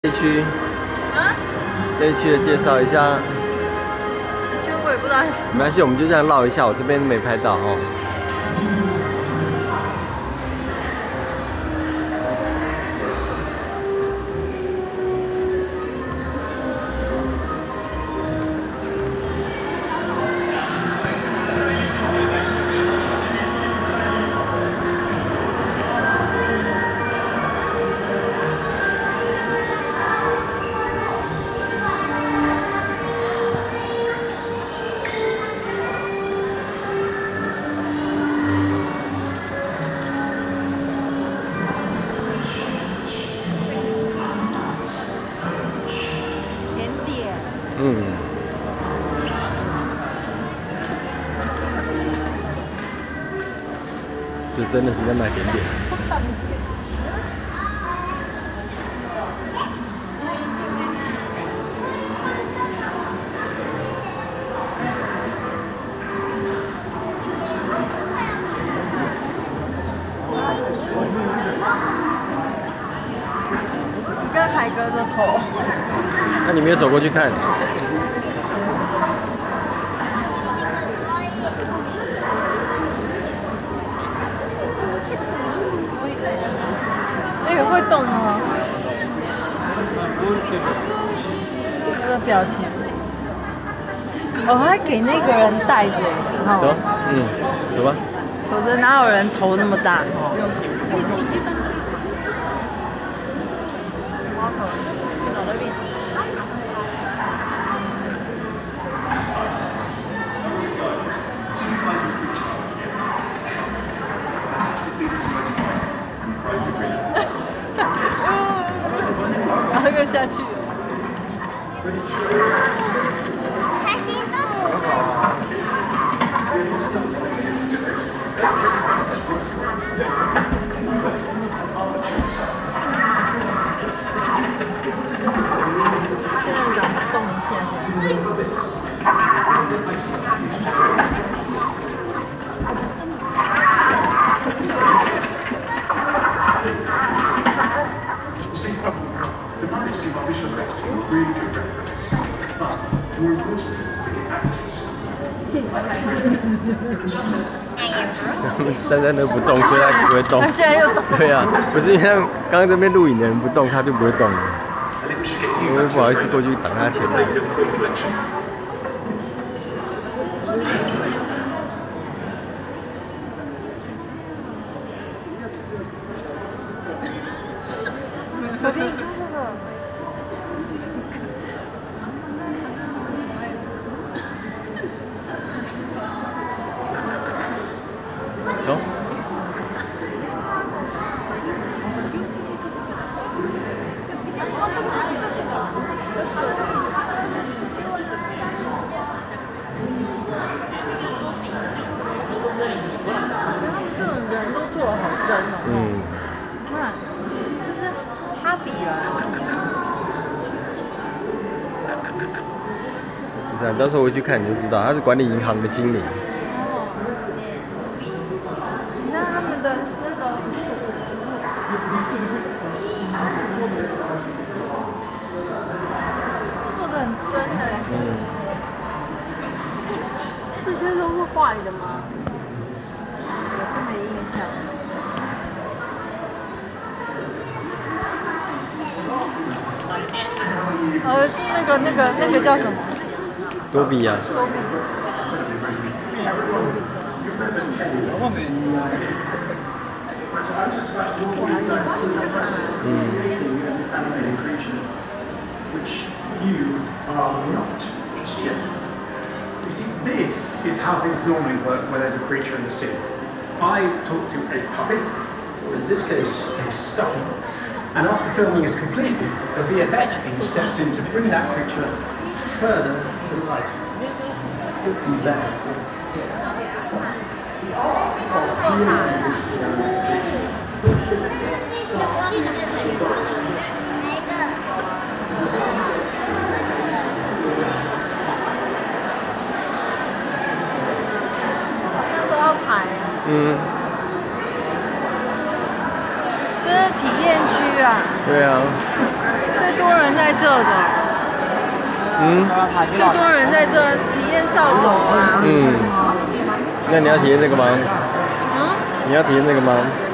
这一区， 啊？ 这一区的介绍一下。 这区我也不知道是什么。 没关系，我们就这样绕一下。我这边没拍到哦。嗯，这真的是在卖甜点。 跟海哥的头。 那你没有走过去看？ 那个会动吗？这个表情。哦，还给那个人带着， 走，走吧。 否则哪有人头那么大？然后又下去了。 开心动物。 现在让它动一下先。 珊珊都不动，所以它不会动。 它现在又动。 对啊，不是因为刚刚这边录影的人不动，它就不会动了。我不好意思过去挡它前面。走。 这种人都做得好真哦。你看，这是哈比人。 是啊，到时候回去看你就知道，他是管理银行的经理。 你看他们的那个，做的很真哎。这些都是坏的吗？我是没印象。是那个叫什么？ 多比呀。 Which you are not just yet. You see, this is how things normally work when there's a creature in the sea. I talk to a puppet, or in this case, a stuffy, and after filming is completed, the VFX team steps in to bring that creature further to life. Looking back. 都要排。这是体验区啊。 对啊。 这多人在这的。 嗯。 最多人在这体验扫帚啊。 嗯。那你要体验这个吗？ 嗯。 你要体验这个吗？